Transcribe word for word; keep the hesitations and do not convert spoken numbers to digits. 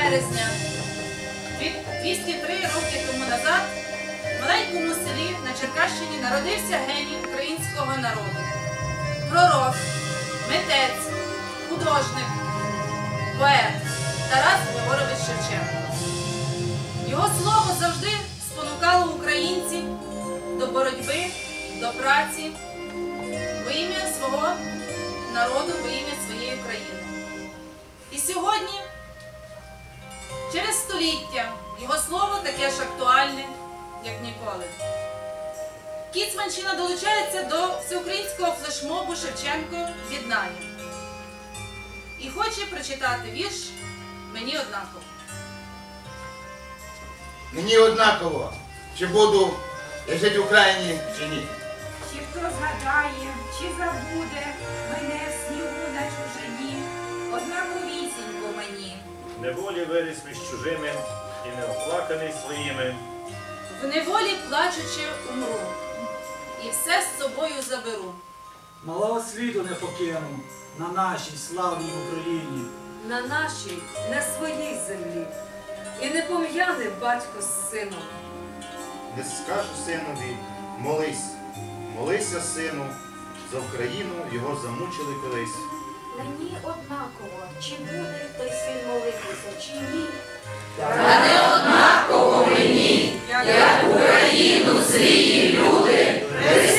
березня двісті три роки тому назад в маленькому селі на Черкащині народився геній українського народу. Пророк, митець, художник, поет Тарас Григорович Шевченко. Його слово завжди спонукало українців до боротьби, до праці во ім'я свого народу, во ім'я своєї України. І сьогодні, через століття, його слово таке ж актуальне, як ніколи. Кіцманщина долучається до всеукраїнського флешмобу «Шевченко. Єднання» і хоче прочитати вірш «Мені однаково». Мені однаково, чи буду я жити в Україні, чи ні. Чи хто згадає, чи забуде мене в снігу на чужині, однаковісінько мені. В неволі виріс між чужими і неоплаканий своїми. В неволі плачучи умру, і все з собою заберу. Малого світу не покину на нашій славній Україні. На нашій, на своїй землі. І не пом'яне батько з сином. Не скажу синові, молись, молися, сину, за Україну його замучили колись. Мені однаково, чи буде той син молитися, чи ні. Та не однаково мені, як Україну злії люди